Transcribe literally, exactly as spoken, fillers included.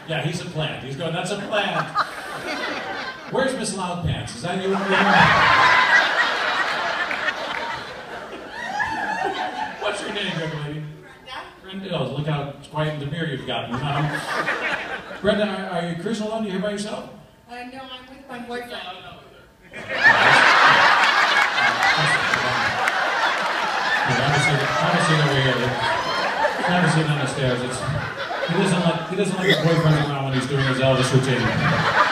Yeah, he's a plant. He's going, that's a plant. Where's Miss Loud Pants? Is that you? What's your name, young lady? Brenda. Brenda. Oh, look how quiet and demure you've gotten. Um, Brenda, are, are you cruising alone? Are you here by yourself? Uh, no, I'm with my boyfriend. Have a seat, have a seat over here. Have a seat on the stairs. It's, he doesn't like he doesn't like his boyfriend around when he's doing his Elvis routine.